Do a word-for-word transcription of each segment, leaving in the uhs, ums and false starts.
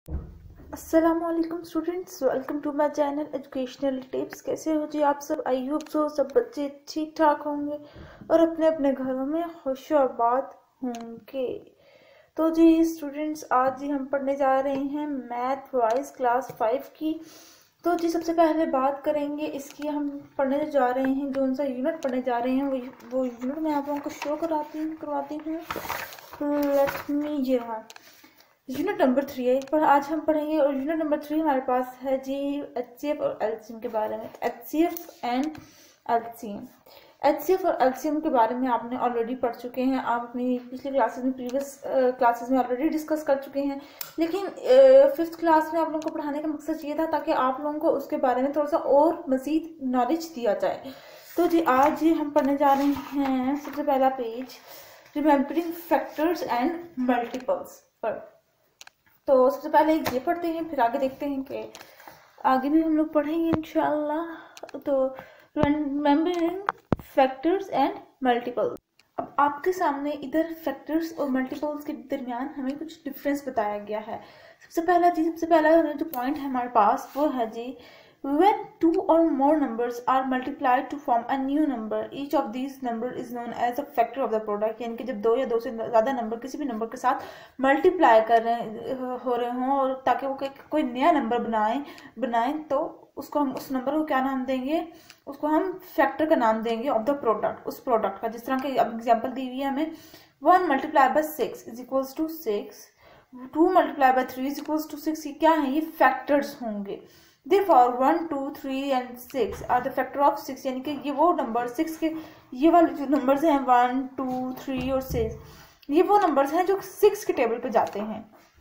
अस्सलामुअलैकुम students, welcome to my channel educational tips. कैसे हो जी आप सब? आई होप सो सब बच्चे ठीक ठाक होंगे और अपने अपने घरों में खुश और आबाद होंगे। तो जी स्टूडेंट्स, आज जी हम पढ़ने जा रहे हैं मैथ वाइज क्लास फाइव की। तो जी सबसे पहले बात करेंगे इसकी। हम पढ़ने जा रहे हैं, जो सा यूनिट पढ़ने जा रहे हैं वो वो यूनिट मैं आप लोगों को शो कराती हूँ करवाती हूँ लेट मी ये रहा यूनिट नंबर थ्री है, पर आज हम पढ़ेंगे। और यूनिट नंबर थ्री हमारे पास है जी एच सी एफ और एलसीएम के बारे में। H C F and LCM. H C F और एलसीएम के बारे में आपने ऑलरेडी पढ़ चुके हैं, आप अपनी पिछली क्लासेस में प्रीवियस क्लासेस में ऑलरेडी डिस्कस कर चुके हैं। लेकिन फिफ्थ क्लास में आप लोगों को पढ़ाने का मकसद ये था ताकि आप लोगों को उसके बारे में थोड़ा सा और मजीद नॉलेज दिया जाए। तो जी आज जी हम पढ़ने जा रहे हैं सबसे पहला page, remembering factors and multiples पर। तो सबसे पहले ये पढ़ते हैं, फिर आगे देखते हैं कि आगे भी हम लोग पढ़ेंगे इंशाल्लाह। तो रिमेम्बरिंग फैक्टर्स एंड मल्टीपल्स। अब आपके सामने इधर फैक्टर्स और मल्टीपल्स के दरमियान हमें कुछ डिफरेंस बताया गया है। सबसे पहला जी सबसे पहला जो पॉइंट है हमारे पास वो है जी when two or more numbers are multiplied to form a new number, each of these number is known as a factor of the product। यानी कि जब दो या दो से ज़्यादा नंबर किसी भी नंबर के साथ मल्टीप्लाई कर रहे हो रहे हों और ताकि वो कोई नया नंबर बनाएं बनाएं तो उसको हम उस नंबर को क्या नाम देंगे? उसको हम फैक्टर का नाम देंगे ऑफ द प्रोडक्ट, उस प्रोडक्ट का। जिस तरह की अब एग्जाम्पल दी हुई है हमें, one multiply by six is equals to six, two multiply by three is equals to six. ये क्या है? ये फैक्टर्स होंगे। Therefore one, two, three and six are the factor of six। यानी कि ये वो नंबर सिक्स के ये वाले जो नंबर्स हैं वन, टू, थ्री और सिक्स, ये वो नंबर्स हैं जो सिक्स के टेबल पे जाते हैं।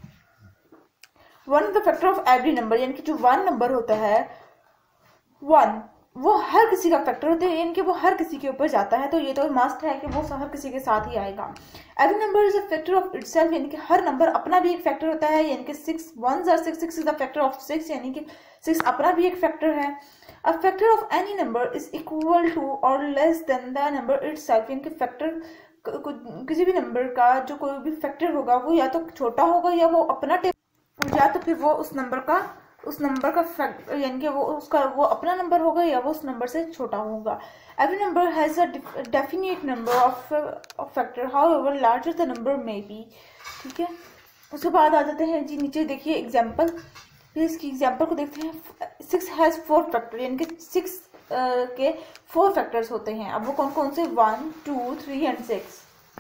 One the factor of every number, यानी कि जो वन नंबर होता है वन, वो हर किसी का फैक्टर होता है, यानी कि वो हर किसी के ऊपर जाता है। तो ये तो मस्ट है कि वो हर किसी के साथ ही आएगा। Every number is a factor of itself, यानी कि हर नंबर अपना भी एक फैक्टर होता है। यानी कि six one are six, six is the factor of six, यानी कि सिक्स अपना भी एक फैक्टर है। A factor of any number is equal to और less than the number itself, यानी कि फैक्टर किसी भी नंबर का जो कोई भी फैक्टर होगा वो या तो छोटा होगा या वो अपना टेबल, या तो फिर वो उस नंबर का उस नंबर का फैक्टर, यानी कि वो उसका वो अपना नंबर होगा या वो उस नंबर से छोटा होगा। Every number has a definite number of factor, however larger the number may be. ठीक है, उसके बाद आ जाते हैं जी नीचे देखिए एग्जाम्पल। फिर इसकी एग्जाम्पल को देखते हैं। सिक्स हैज फोर फैक्टर, यानी कि सिक्स के फोर फैक्टर्स होते हैं। अब वो कौन कौन से? One, two, three and six.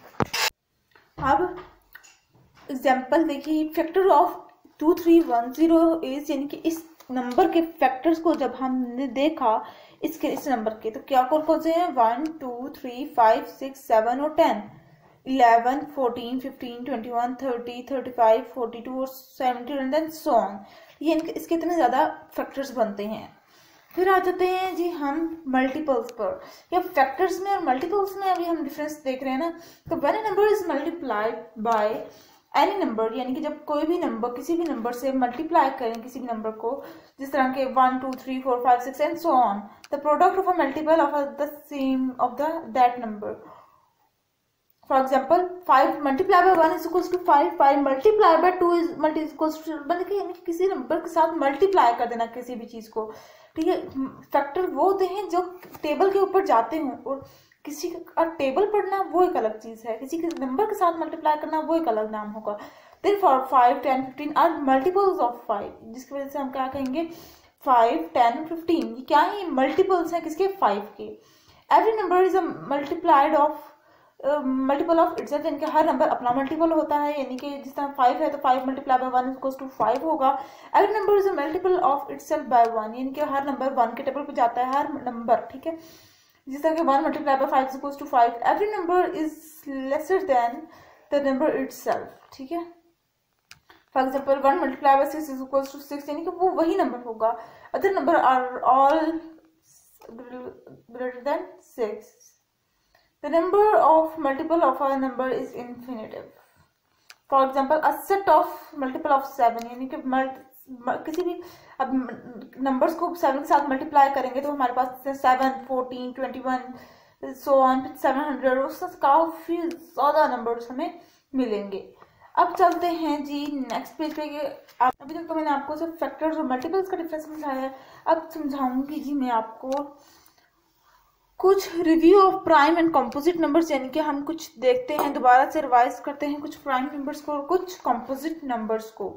अब एग्जाम्पल देखिए, factor of two three one zero is, यानी कि इस नंबर के फैक्टर्स को जब हमने देखा इसके इस नंबर के, तो क्या कौन कौन से हैं? One, two, three, five, six, seven और ten, eleven, fourteen, fifteen, twenty one, thirty, thirty five, forty two और seventy and then so on. ये इसके इतने ज़्यादा फैक्टर्स बनते हैं। फिर आ जाते हैं जी हम मल्टीपल्स पर। या फैक्टर्स में और मल्टीपल्स में अभी हम डिफरेंस देख रहे हैं ना। तो when a number is multiplied by any number, यानी कि जब कोई भी नंबर किसी भी नंबर से मल्टीप्लाई करें किसी भी नंबर को, जिस तरह के one, two, three, four, five, six and so on, the product of a multiple of the same of the that number. For example, five multiply by one is equals to five, five multiply by two is multi equals to, यानी कि किसी number के साथ multiply कर देना किसी भी चीज को। ठीक है, फैक्टर वो होते हैं जो टेबल के ऊपर जाते हों, और किसी का टेबल पढ़ना वो एक अलग चीज है, किसी के नंबर के साथ मल्टीप्लाई करना वो एक अलग नाम होगा। Then for five, ten, fifteen are multiples of five, जिसकी वजह से हम क्या कहेंगे? फाइव, टेन, फिफ्टीन ये क्या है? मल्टीपल्स हैं किसके? फाइव के। Every number is a multiplied of multiple of itself, यानी कि हर नंबर अपना मल्टीपल होता है। यानी कि जिस तरह फाइव है तो five multiply by one equals to five होगा। Every number is a multiple of itself by one, यानी कि हर नंबर वन के टेबल पे जाता है, हर नंबर। ठीक है, जिस तरह के one multiply by five equals to five. Every number is lesser than the number itself. ठीक है, for example one multiply by six is equals to six, यानी कि वो वही नंबर होगा। Other number are all greater than six. The number of multiple of a number is infinitive. For example, a set of multiple of seven, यानी कि किसी भी अब नंबर्स को सेवन के साथ मल्टीप्लाई करेंगे तो हमारे पास seven, fourteen, twenty one, so on, seven hundred, उससे काफी ज्यादा नंबर्स हमें मिलेंगे। अब चलते हैं जी नेक्स्ट पेज पे। अभी तक तो मैंने आपको सिर्फ फैक्टर्स और मल्टीपल्स का डिफरेंस समझाया है, अब समझाऊंगी जी मैं आपको कुछ review of prime and composite numbers, यानी कि हम कुछ देखते हैं, दोबारा से रिवाइज करते हैं कुछ प्राइम नंबर्स को और कुछ कंपोजिट नंबर्स को,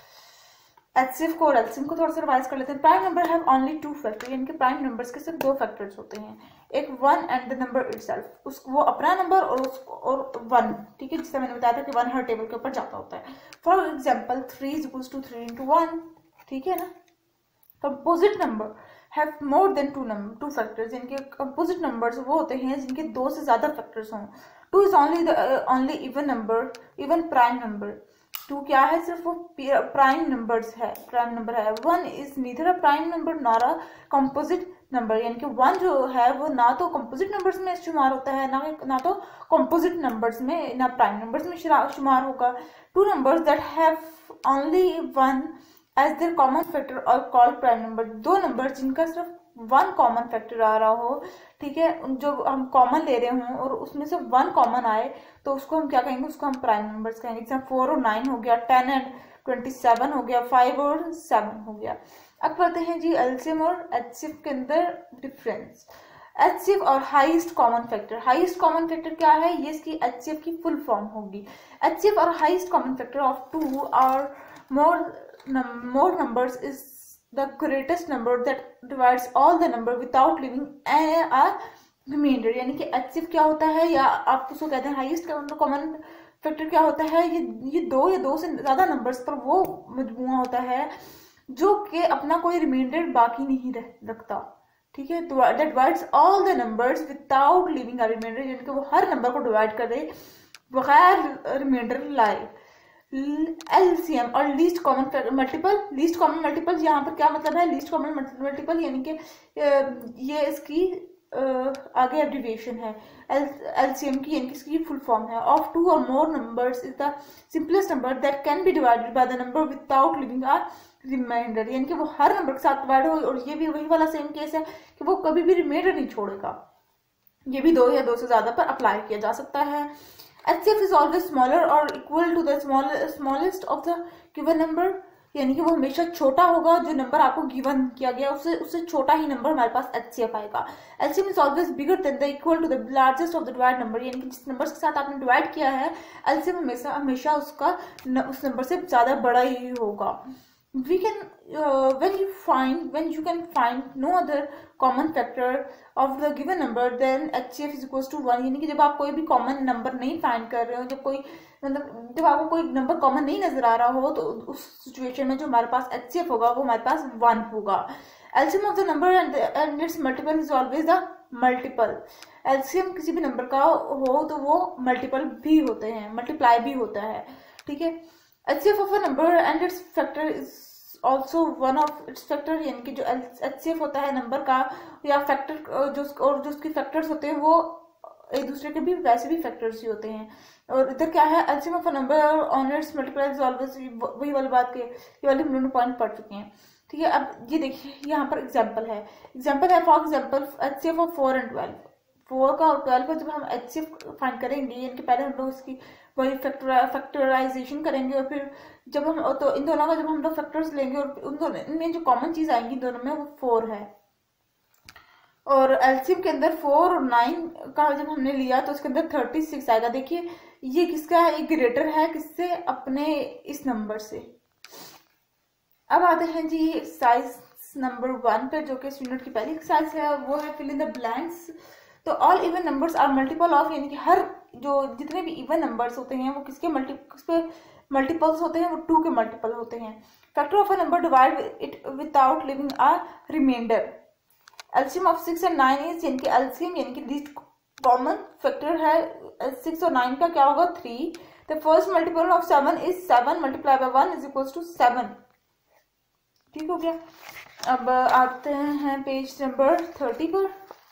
एचसीएफ को और एलसीएम को थोड़ा सा रिवाइज कर लेते हैं। Prime number have only two factor, यानी कि प्राइम नंबर्स के सिर्फ दो फैक्टर्स होते हैं, एक one and the number itself, उस वो अपना नंबर और उसको और वन, ठीक है, जिससे मैंने बताया था कि वन हर टेबल के ऊपर जाता होता है। For example three is equals to three into one, ठीक है ना। Composite number have more than two number two factors, यानी कि कंपोजिट नंबर्स वो होते हैं जिनके दो से ज्यादा फैक्टर्स हों। Two is only the only even number, even prime number. Two क्या है, सिर्फ वो प्राइम नंबर्स है, प्राइम नंबर है। One is neither a prime number nor a composite number, यानी कि वन जो है वो ना तो कंपोजिट नंबर्स में शुमार होता है, ना ना तो कंपोजिट नंबर्स में, ना प्राइम नंबर्स में शुमार होगा। Two numbers that have only one as their common factor are called prime number, दो नंबर जिनका सिर्फ वन कॉमन फैक्टर आ रहा हो, ठीक है, जो हम कॉमन ले रहे हों और उसमें से वन कॉमन आए तो उसको हम क्या कहेंगे, उसको हम प्राइम नंबर्स कहेंगे। जैसे फोर और नाइन हो गया, टेन एंड ट्वेंटी सेवन हो गया, फाइव और सेवन हो गया। अब पढ़ते हैं जी एलसीएम और एचसीएफ के अंदर difference. HCF or highest common factor, highest common factor क्या है, ये इसकी एचसीएफ की फुल फॉर्म होगी। HCF or highest common factor of two or more more numbers is the greatest number that divides all the number without leaving a, a remainder, यानी कि HCF क्या होता है, या आप उसको कहते हैं हाईएस्ट कॉमन फैक्टर क्या होता है, ये ये दो या दो से ज्यादा नंबर्स पर वो मजमूआ होता है जो कि अपना कोई रिमाइंडर बाकी नहीं रखता, ठीक है। that divides all the numbers without leaving a remainder, यानी कि वो हर नंबर को डिवाइड कर दे बगैर रिमाइंडर लाए। LCM or least common multiple, least common multiple यहाँ पर क्या मतलब है, लीस्ट कॉमन मल्टीपल यानी कि ये इसकी आगे एब्रिविएशन है, एलसीएम की यानी कि इसकी फुल फॉर्म है। Of two or more numbers is the simplest number that can be divided by the number without leaving a remainder, यानी कि वो हर नंबर के साथ डिवाइड हो, और ये भी वही वाला सेम केस है कि वो कभी भी रिमाइंडर नहीं छोड़ेगा। ये भी दो या दो से ज्यादा पर अप्लाई किया जा सकता है। H C F is always smaller or equal to the small, smallest of the given number, यानी कि वो हमेशा छोटा होगा, जो नंबर आपको गिवन किया गया उससे उससे छोटा ही नंबर हमारे पास H C F आएगा। L C M is always bigger than the equal to the largest of the divided number, यानी कि जिस नंबर के साथ आपने डिवाइड किया है L C M हमेशा हमेशा उसका न, उस नंबर से ज्यादा बड़ा ही होगा। We can uh, when you find when you can find no other common factor of the given number then H C F is equals to one, यानी कि जब आप कोई भी कॉमन नंबर नहीं फाइंड कर रहे हो, जब कोई मतलब जब आपको कोई नंबर कॉमन नहीं नजर आ रहा हो, तो उस सिचुएशन में जो हमारे पास H C F होगा वो हमारे पास वन होगा। L C M of the number and, and its multiple is always the multiple, L C M किसी भी नंबर का हो तो वो मल्टीपल भी होते हैं, मल्टीप्लाई भी होता है, ठीक है। H C F of a number and its factor is also one of its factor, यानी कि जो H C F होता है नंबर का या फैक्टर जो और जो उसके फैक्टर्स होते हैं वो एक दूसरे के भी वैसे भी फैक्टर्स ही होते हैं। और इधर क्या है, L C M of a number on its multiple is always, वही वाली बात के ये वाले हम लोग पॉइंट पढ़ चुके हैं, ठीक है। अब ये देखिए यहाँ पर एग्जाम्पल है, एग्जाम्पल है for example H C F of four and twelve, four का और ट्वेल्व का जब हम H C F फाइंड करेंगे, यानी कि पहले हम लोग इसकी वही फैक्टर फैक्टराइजेशन करेंगे और फिर जब हम तो इन दोनों का जब हम लोग फैक्टर्स लेंगे और उन दोनों इनमें जो कॉमन चीज आएंगी दोनों में वो फोर है। और एलसीएम के अंदर फोर और नाइन का जब हमने लिया तो उसके अंदर थर्टी सिक्स आएगा। देखिए ये किसका है, एक ग्रेटर है किससे, अपने इस नंबर से। अब आते हैं जी एक्सरसाइज नंबर वन पर, जो कि इस यूनिट की पहली एक्सरसाइज है, वो है फिल इन द ब्लैंक्स। तो all even numbers are multiple of, यानी कि हर जो जितने भी इवन नंबर्स होते हैं वो किसके मल्टी किसके मल्टीपल्स होते हैं, वो टू के मल्टीपल होते हैं। Factor of a number divide it without leaving a remainder. LCM of six and nine is, यानी कि एलसीएम यानी कि लीस्ट कॉमन फैक्टर है सिक्स और नाइन का क्या होगा, three. The first multiple of seven is seven multiply by one is equals to seven. ठीक हो गया। अब आते हैं पेज नंबर थर्टी पर।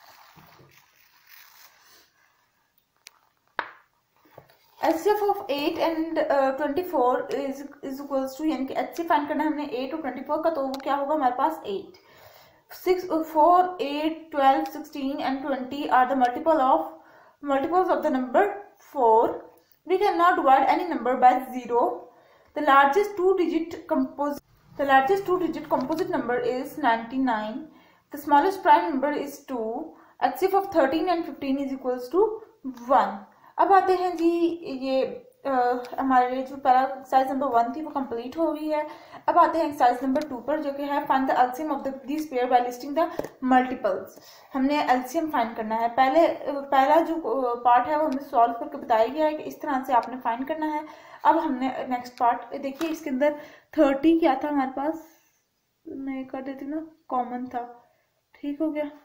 H C F of eight and twenty four is is equals to, यानी कि H C F फाइंड करना है हमने एट और ट्वेंटी फोर का, तो वो क्या होगा हमारे पास eight. Six four eight twelve sixteen and twenty are the multiple of multiples of the number four. We cannot divide any number by zero. The largest two-digit composite the largest two-digit composite number is ninety-nine. The smallest prime number is two. H C F of thirteen and fifteen is equals to one. अब आते हैं जी ये Uh, हमारे जो पहला exercise number one थी वो complete हो गई है. अब आते हैं एक्सरसाइज नंबर टू पर, जो कि है find the LCM of this pair by listing the multiples. हमने एलसीएम फाइंड करना है. पहले पहला जो पार्ट है वो हमें सॉल्व करके बताया गया है कि इस तरह से आपने फाइंड करना है. अब हमने नेक्स्ट पार्ट देखिए, इसके अंदर थर्टी क्या था हमारे पास, मैं कर देती हूँ ना, कॉमन था. ठीक हो गया.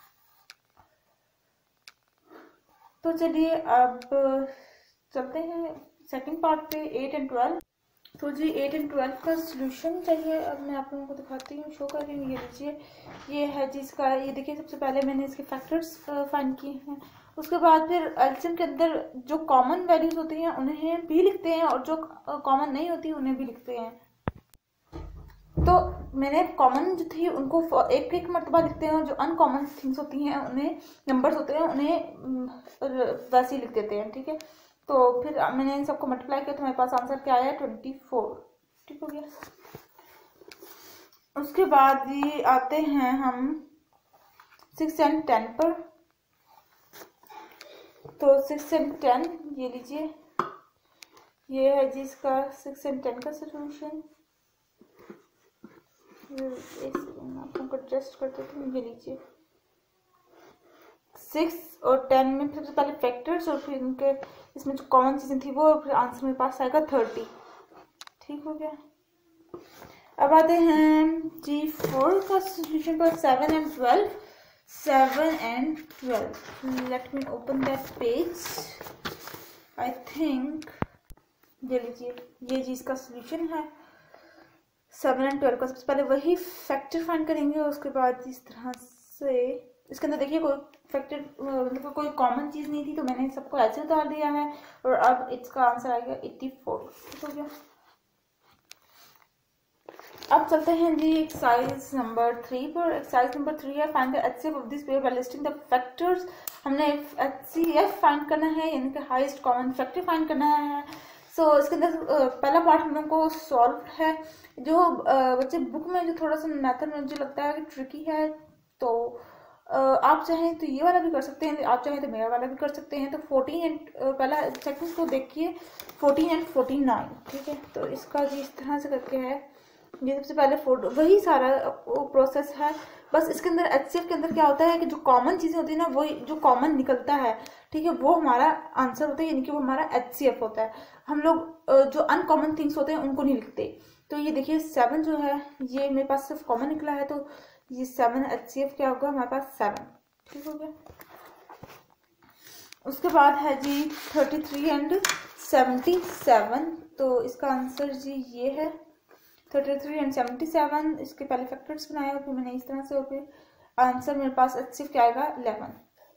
तो चलिए अब चलते हैं सेकंड पार्ट पे, एट एंड ट्वेल्व. तो जी एट एंड ट्वेल्व का सॉल्यूशन चाहिए. अब मैं आप लोगों को दिखाती हूँ, शो कर रही हूँ. ये लीजिए, ये है जी इसका. ये देखिए, सबसे पहले मैंने इसके फैक्टर्स फाइंड किए हैं. उसके बाद फिर एलसीएम के अंदर जो कॉमन वैल्यूज होती हैं उन्हें भी लिखते हैं, और जो कॉमन नहीं होती उन्हें भी लिखते हैं. तो मैंने कॉमन जो थी उनको एक एक मरतबा लिखते हैं, और जो अनकॉमन थिंग्स होती हैं उन्हें, नंबर्स होते हैं उन्हें वैसे ही लिख देते हैं. ठीक है. तो फिर मैंने इन सबको मल्टीप्लाई किया तो मेरे पास आंसर क्या आया, ट्वेंटी फोर. ठीक हो गया. उसके बाद ये आते हैं हम सिक्स एंड टेन पर. तो सिक्स एंड टेन ये लीजिए, ये है जी इसका सिक्स एंड टेन का सोल्यूशन. आपको एडजस्ट कर देती हूँ. ये लीजिए, सिक्स और टेन में सबसे पहले फैक्टर्स, और फिर इनके इसमें जो कॉमन चीजें थी वो, और फिर आंसर मेरे पास आएगा थर्टी. ठीक हो गया. अब आते हैं जी फोर का सॉल्यूशन पर, seven and twelve. Seven and twelve, let me open that page. I think ये लीजिए, ये जी इसका सॉल्यूशन है. सेवन एंड ट्वेल्व का सबसे पहले वही फैक्टर फाइंड करेंगे, और उसके बाद इस तरह से इसके अंदर देखिए कोई फैक्टर मतलब कोई कॉमन चीज नहीं थी, तो मैंने सबको ऐसे उतार दिया है, और अब इसका आंसर आएगा एट्टी फोर. ठीक हो गया. अब चलते हैं जी एक्सरसाइज नंबर थ्री पर. एक्सरसाइज नंबर थ्री है find the HCF of this pair by listing the factors. हमने एचसीएफ फाइंड करना है, यानी कि हाईएस्ट कॉमन फैक्टर फाइंड करना है. सो so, इसके अंदर पहला पार्ट हम लोग को सॉल्व है. जो बच्चे बुक में जो थोड़ा सा मेथड मुझे लगता है कि ट्रिकी है, तो आप चाहें तो ये वाला भी कर सकते हैं, आप चाहें तो मेरा वाला भी कर सकते हैं. तो फोर्टीन एंड पहला सेकंड को देखिए, फोर्टीन एंड फोर्टी नाइन. ठीक है. तो इसका जी इस तरह से करके है. ये सबसे पहले फोटो, वही सारा प्रोसेस है, बस इसके अंदर एचसीएफ के अंदर क्या होता है कि जो कॉमन चीजें होती है ना, वो जो कॉमन निकलता है, ठीक है, वो हमारा आंसर होता है, यानी कि वो हमारा एचसीएफ होता है. हम लोग जो अनकॉमन थिंग्स होते हैं उनको नहीं लिखते. तो ये देखिए, सेवन जो है ये मेरे पास सिर्फ कॉमन निकला है, तो ये सेवन एचसीएफ क्या होगा हमारे पास, सेवन. ठीक हो गया. उसके बाद है जी thirty three and seventy seven. तो इसका आंसर जी ये है thirty three and seventy seven. इसके पहले फैक्टर्स बनाए, और फिर मैंने इस तरह से, और फिर आंसर मेरे पास एचसीएफ क्या आएगा, इलेवन.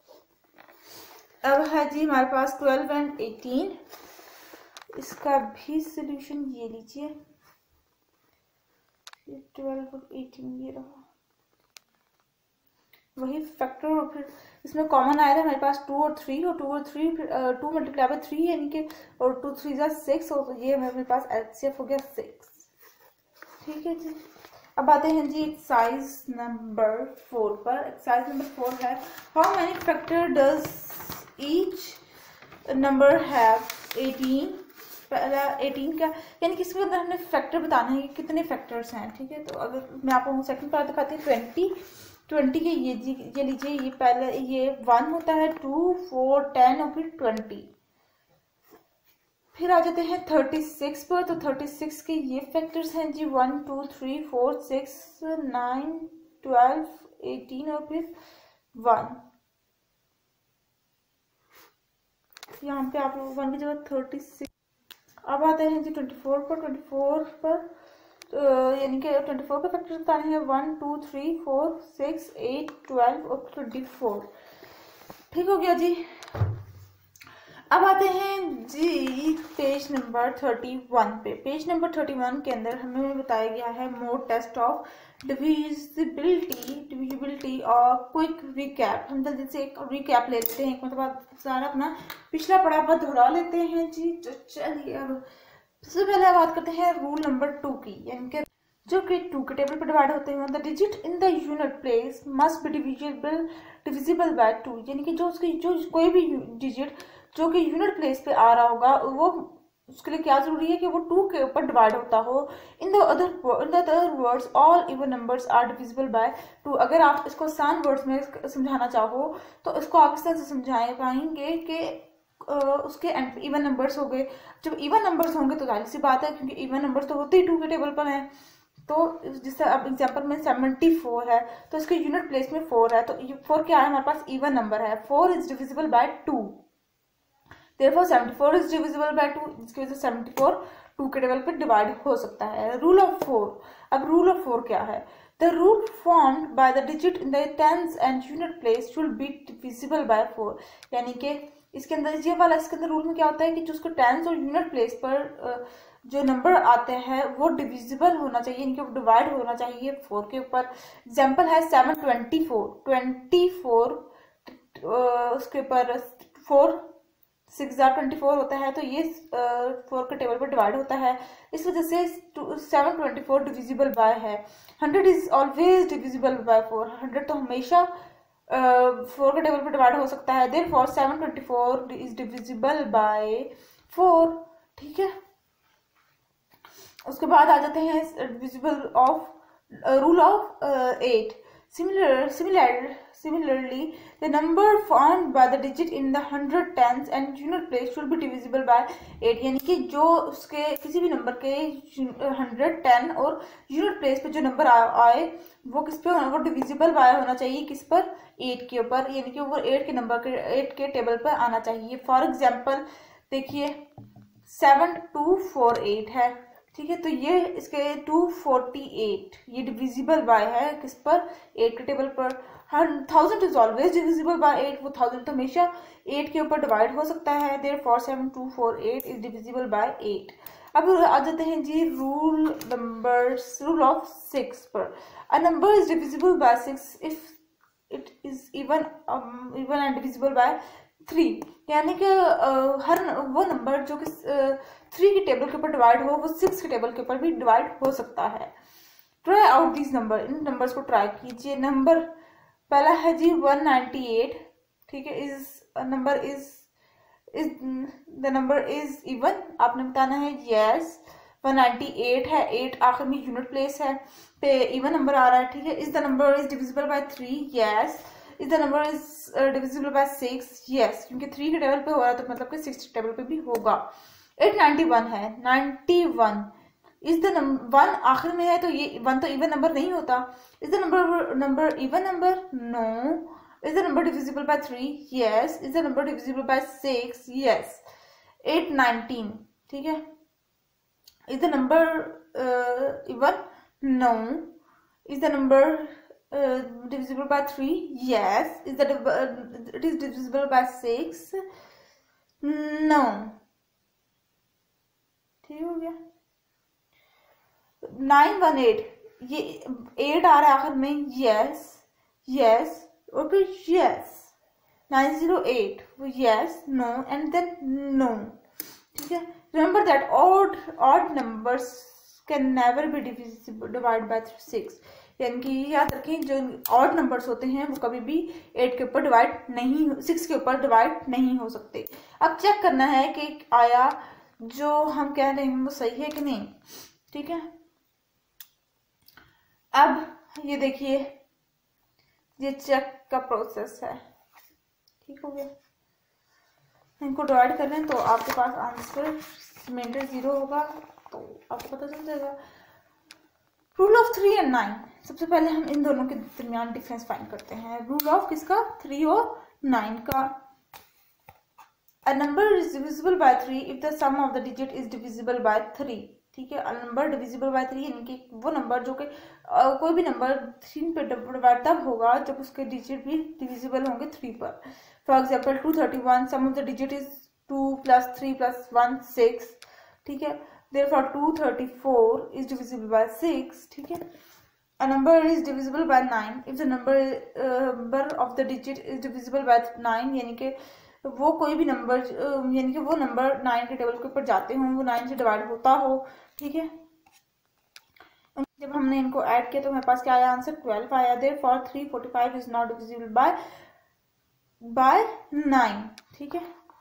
अब है जी हमारे पास ट्वेल्व एंड एटीन. इसका भी सोल्यूशन ये लीजिए, ट्वेल्व और एटीन ये रहा, वही फैक्टर, और फिर इसमें कॉमन आया था हमारे पास टू और थ्री, और टू और three two multiply by three यानी कि, और टू थ्री जा सिक्स, और ये मेरे पास एचसीएफ हो गया सिक्स. ठीक है जी. अब आते हैं जी एक्सरसाइज नंबर फोर पर. एक्सरसाइज नंबर फोर है how many factor does each number have. Eighteen, पहला एटीन का, यानी कि इसके अंदर हमने फैक्टर बताना है कि कितने फैक्टर्स हैं. ठीक है. तो अगर मैं आपको सेकंड पार्ट दिखाती हूँ, ट्वेंटी. ट्वेंटी के ये जी ये लीजिए, ये पहले ये वन होता है, टू, फोर, टेन, और फिर ट्वेंटी. फिर आ जाते हैं थर्टी सिक्स पर. तो थर्टी सिक्स के ये फैक्टर्स हैं जी, one, two, three, four, six, nine, twelve, eighteen, और फिर वन. यहाँ पे आप लोग वन की जगह थर्टी सिक्स. अब आते हैं जी ट्वेंटी फोर पर. ट्वेंटी फोर पर यानी कि ट्वेंटी फोर के फैक्टर्स बताने हैं, one, two, three, four, six, eight, twelve और ट्वेंटी फोर. ठीक हो गया जी. अब आते हैं जी पेज नंबर थर्टी वन पे। पेज नंबर थर्टी वन के अंदर हमें बताया गया है mode test of divisibility divisibility और क्विक रिकैप। हम जल्दी से एक रिकैप ले लेते हैं, मतलब सारा अपना पिछला पढ़ा हुआ दोहरा लेते हैं जी। तो चलिए अब सबसे पहले बात करते हैं रूल नंबर टू की, यानी कि जो कि टू के टेबल पर डिवाइड होते हैं। The digit in the unit place must be divisible divisible by two, यानी कि जो उसकी जो कोई भी डिजिट जो कि यूनिट प्लेस पे आ रहा होगा वो उसके लिए क्या जरूरी है कि वो टू के ऊपर डिवाइड होता हो। In the other in the other words all even numbers are divisible by two. अगर आप इसको आसान वर्ड्स में समझाना चाहो तो इसको आप इस तरह से समझा पाएंगे कि उसके इवन नंबर्स हो गए। जब इवन नंबर्स होंगे तो जाहिर सी बात है, क्योंकि इवन नंबर्स तो होते ही टू के टेबल पर हैं। तो जिससे अब एग्जांपल में सेवेंटी फोर है तो इसके यूनिट प्लेस में फोर है, तो फोर क्या है, हमारे पास इवन नंबर है। Four is divisible by two, therefore seventy four is divisible by two, जिसकी वजह से सेवेंटी फोर टू के टेबल पे डिवाइड हो सकता है। Rule of four. अब रूल ऑफ फोर क्या है? The rule formed by the digit in the tens and unit place should be divisible by four, यानी कि इसके अंदर ये वाला इसके अंदर रूल में क्या होता है कि जो उसको टेंस और यूनिट प्लेस पर जो नंबर आते हैं वो डिविजिबल होना चाहिए, इनके ऊपर डिवाइड होना चाहिए फोर के ऊपर। एग्जाम्पल है seven twenty four twenty four उसके ऊपर फोर सिक्स हजार ट्वेंटी फोर होता है, तो ये फोर के टेबल पर डिवाइड होता है। इस वजह से seven twenty four divisible by है। Hundred is always divisible by four, hundred तो हमेशा फोर के टेबल पर डिवाइड हो सकता है। Therefore seven twenty four is divisible by four. ठीक है, उसके बाद आ जाते हैं divisible of rule of eight. Similar, similar, similarly, the number formed by the digit in the hundred tens and unit place should be divisible by eight, यानी कि जो उसके किसी भी नंबर के हंड्रेड टेन और यूनिट प्लेस पे जो नंबर आए वो किस पे होना, वो डिविजिबल बाय होना चाहिए, किस पर, एट के ऊपर, यानी कि वो एट के नंबर के एट के टेबल पर आना चाहिए। फॉर एग्जाम्पल देखिए सेवन टू फोर एट है, ठीक है, तो ये इसके टू फोर्टी एट ये डिविजिबल बाय है किस पर, एट के टेबल पर। Thousand is always divisible by eight, वो थाउजेंड तो हमेशा एट के ऊपर डिवाइड हो सकता है। Therefore seven two four eight is divisible by eight. अब आ जाते हैं जी rule numbers rule of six पर। A number is divisible by six if it is even even and divisible by three, यानी कि हर वो नंबर जो कि थ्री के टेबल के ऊपर डिवाइड हो वो सिक्स के टेबल के ऊपर भी डिवाइड हो सकता है। ट्राई आउट दीज नंबर, इन नंबर्स को ट्राई कीजिए। नंबर पहला है जी वन नाइन्टी एट, ठीक है, is number is is the number is even, आपने बताना है यस। वन नाइन्टी एट है, एट आखिर में यूनिट प्लेस है पे इवन नंबर आ रहा है, ठीक है। Is the number is divisible by three, yes. Is the number is divisible by six, yes, क्योंकि थ्री के टेबल पे हो रहा है तो मतलब कि सिक्स के टेबल पे भी होगा। एट नाइन्टी वन है, ninety one is the number, one आखिर में है तो ये वन तो इवन नंबर नहीं होता। Is the number number even number, no. Is the number divisible by three, yes. Is the number divisible by six, yes. Eight nineteen, ठीक है। Is the number even, no. Is the number Uh, divisible by three, yes. Is that uh, it is divisible by six, no. ठीक हो गया। Nine one eight, ये eight आ रहा है आखिर में, yes, yes, और फिर yes। नाइन जीरो एट, वो yes, no, and then no, ठीक है। Remember that odd odd numbers can never be divisible divided by six, यानी कि याद रखें जो ऑड नंबर्स होते हैं वो कभी भी एट के ऊपर डिवाइड नहीं, सिक्स के ऊपर डिवाइड नहीं हो सकते। अब चेक करना है कि आया जो हम कह रहे हैं वो सही है कि नहीं, ठीक है। अब ये देखिए ये चेक का प्रोसेस है, ठीक हो गया। इनको डिवाइड कर लें तो आपके पास आंसर रिमाइंडर जीरो होगा, तो आपको पता चल जाएगा। Rule of three and nine, सबसे पहले हम इन दोनों के दरमियान डिफरेंस फाइंड करते हैं। रूल ऑफ किसका, थ्री और नाइन का। A number is divisible by three if the sum of the digit is divisible by three, ठीक है। A number divisible by three यानी कि वो नंबर जो कि कोई भी नंबर थ्री पे डिवाइड तब होगा जब उसके डिजिट भी डिविजिबल होंगे थ्री पर। For example two thirty one, sum of the digit is two plus three plus one six, ठीक है। therefore two thirty four is divisible by six, ठीक है। A number is divisible by nine if the number uh, number of the digit is divisible by nine, यानी कि वो कोई भी number uh, यानी कि वो नंबर नाइन के टेबल के ऊपर जाते हों, वो नाइन से डिवाइड होता हो, ठीक है। जब हमने इनको ऐड किया तो हमारे पास क्या आया आंसर, ट्वेल्व आया। therefore three forty five is not divisible by by nine, ठीक है।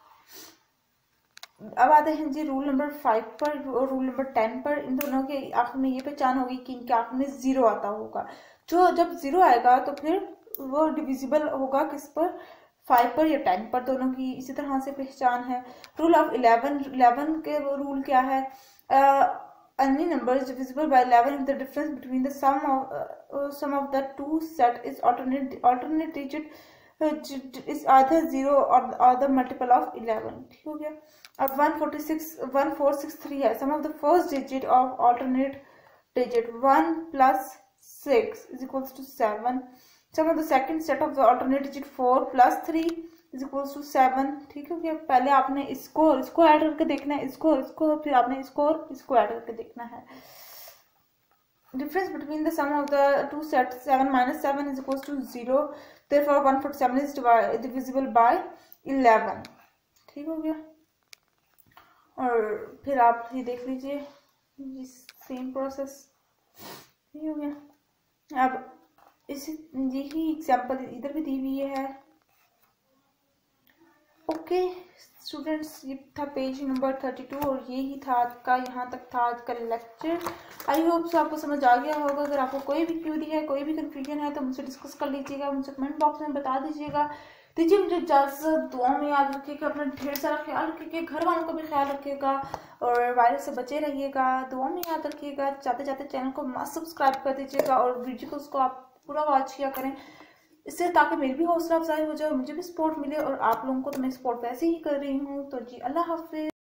अब आते हैं जी रूल नंबर फाइव पर और रूल नंबर टेन पर। इन दोनों के आखिर में ये पहचान होगी कि इनके आखिर में जीरो आता होगा। जो जब जीरो आएगा तो फिर वो डिविजिबल होगा किस पर, फाइव पर या टेन पर, दोनों की इसी तरह से पहचान है। रूल ऑफ इलेवन, इलेवन के रूल क्या है, any number is divisible by eleven if the difference between the sum of uh, sum of the two set is alternate alternate digit is either zero or or the multiple of eleven, ठीक हो गया। अब one forty six one four six three है, sum of the first digit of alternate digit one plus six is equals to seven, sum of the second set of the alternate digit four plus three is equals to seven, ठीक हो गया। पहले आपने इसको इसको add करके देखना है, इसको इसको फिर आपने इसको इसको ऐड करके देखना है। difference between the sum of the two sets seven minus seven is equals to zero, therefore one forty seven is divisible by eleven, ठीक हो गया। और फिर आप ये देख लीजिए सेम प्रोसेस, ठीक हो गया। अब इसी यही एग्जांपल इधर भी दी हुई है। ओके स्टूडेंट्स, ये था पेज नंबर थर्टी टू और यही था आज का, यहाँ तक था आज का लेक्चर। आई होप सो आपको समझ आ गया होगा। अगर आपको कोई भी क्यूरी है, कोई भी कंफ्यूजन है तो मुझसे डिस्कस कर लीजिएगा, मुझसे कमेंट बॉक्स में बता दीजिएगा। दीजिए मुझे इजाज़त, दुआ में याद रखिएगा, अपना ढेर सारा ख्याल रखिएगा, घर वालों का भी ख्याल रखिएगा और वायरस से बचे रहिएगा। दुआ में याद रखिएगा। जाते जाते चैनल को मस्त सब्सक्राइब कर दीजिएगा और वीडियो को उसको आप पूरा वॉच किया करें, इससे ताकि मेरी भी हौसला अफजाई हो जाए और मुझे भी सपोर्ट मिले। और आप लोगों को तो मैं सपोर्ट वैसे ही कर रही हूँ। तो जी अल्लाह हाफिज।